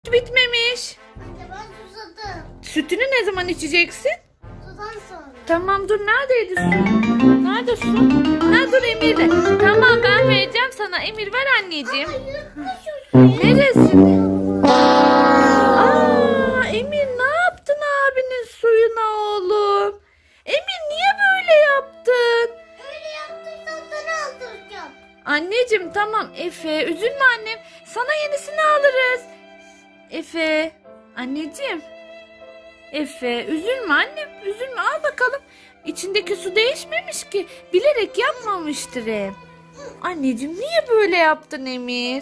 Bitmemiş. Anne ben susadım. Sütünü ne zaman içeceksin? Sudan sonra. Tamam dur, neredeydi su? Nerede su? Ha dur, Emir'de. Tamam ben vereceğim sana. Emir ver anneciğim. Neresinde? Emir ne yaptın abinin suyuna oğlum? Emir niye böyle yaptın? Öyle yaptıysan sana aldıracağım. Anneciğim tamam Efe, üzülme annem. Sana yenisini alırız. Efe, anneciğim. Efe, üzülme annem, üzülme, al bakalım. İçindeki su değişmemiş ki. Bilerek yapmamıştır hem. Anneciğim niye böyle yaptın Emir?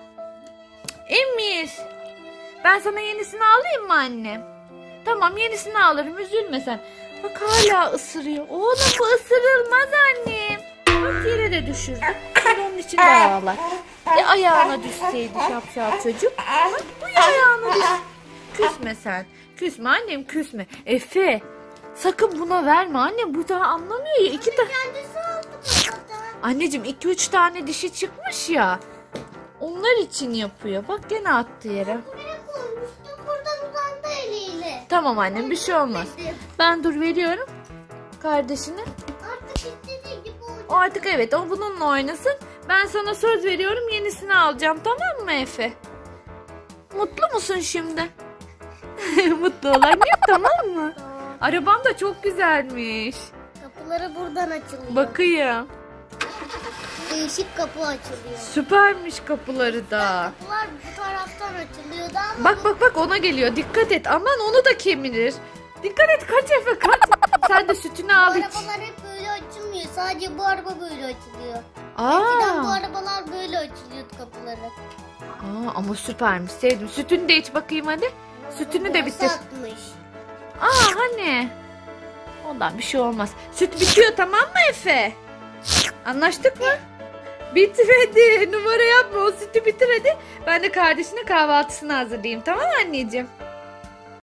Emir. Ben sana yenisini alayım mı annem? Tamam yenisini alırım, üzülme sen. Bak hala ısırıyor. Oğlum bu ısırılmaz annem. Bak yere de düşürdü. Şimdi onun için de ağlar. Ya ayağına düşseydi şapşal çocuk. Bak bu ya ayağına düş. Küsme sen. Küsme annem, küsme. Efe sakın buna verme annem. Bu daha anlamıyor ya. Kendisi aldı zaten. Anneciğim 2-3 tane dişi çıkmış ya. Onlar için yapıyor. Bak gene attı yere. Buraya koymuştum. Buradan uzandı eliyle. Tamam annem, bir şey olmaz. Ben dur veriyorum kardeşine. Artık istediği gibi olacak. O artık evet, o bununla oynasın. Ben sana söz veriyorum, yenisini alacağım, tamam mı Efe? Mutlu musun şimdi? Mutlu ol annem, tamam mı? Arabam da çok güzelmiş. Kapıları buradan açılıyor. Bakayım. Değişik kapı açılıyor. Süpermiş kapıları da. Kapılar bu taraftan açılıyordu ama Bak ona geliyor. Dikkat et. Aman onu da kemirir. Dikkat et, kaç Efe kaç. Sen de sütünü al iç. arabalar hep böyle açılmıyor. Sadece bu araba böyle açılıyor. Eskiden bu Aa, arabalar böyle açılıyordu kapıları. ama süpermiş, sevdim. Sütünü de iç bakayım hadi. Sütünü de bitir. Satmış. Hani. Ondan bir şey olmaz. Süt bitiyor, tamam mı Efe? Anlaştık mı? Bitmedi. Numara yapma. O sütü bitir hadi. Ben de kardeşine kahvaltısını hazırlayayım. Tamam mı anneciğim?